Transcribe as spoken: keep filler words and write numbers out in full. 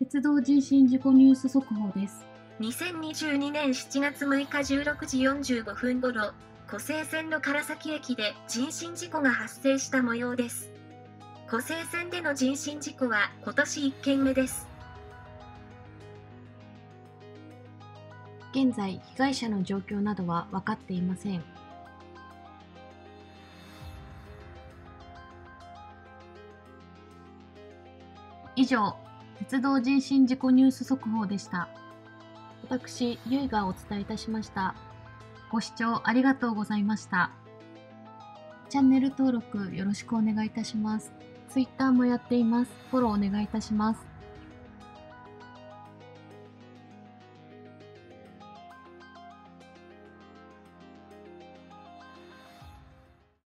鉄道人身事故ニュース速報です。 にせんにじゅうにねんしちがつむいかじゅうろくじよんじゅうごふんごろ、湖西線の唐崎駅で人身事故が発生した模様です。湖西線での人身事故は今年いっけんめです。 現在、被害者の状況などは分かっていません。以上、鉄道人身事故ニュース速報でした。私、ゆいがお伝えいたしました。ご視聴ありがとうございました。チャンネル登録よろしくお願いいたします。ツイッターもやっています。フォローお願いいたします。